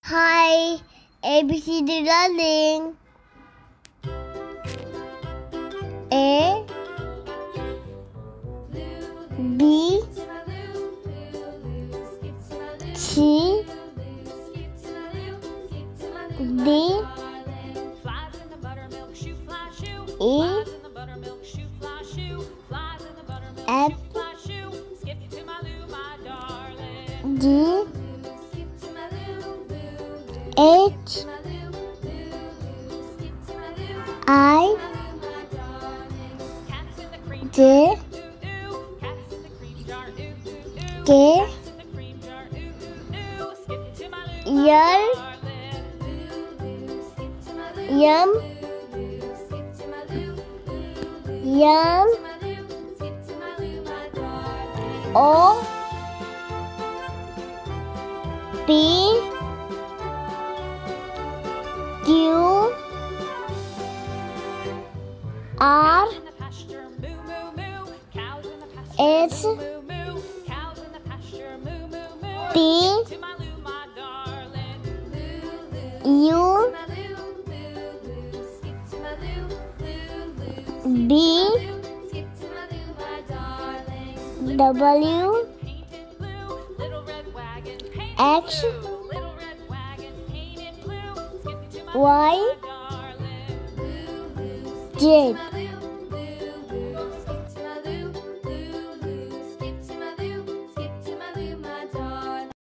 Hi, ABCD learning. A, B, C, D, E, F, G, H, I, J, K, L, M, N, O, P, Q, R, S, T, U, B, W, X, Y, Z.